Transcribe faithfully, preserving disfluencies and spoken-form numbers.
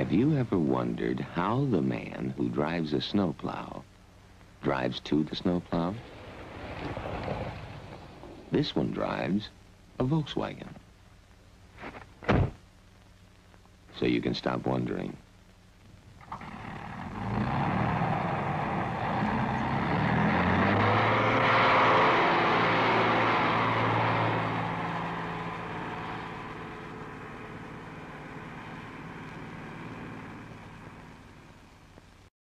Have you ever wondered how the man who drives a snowplow drives to the snowplow? This one drives a Volkswagen. So you can stop wondering.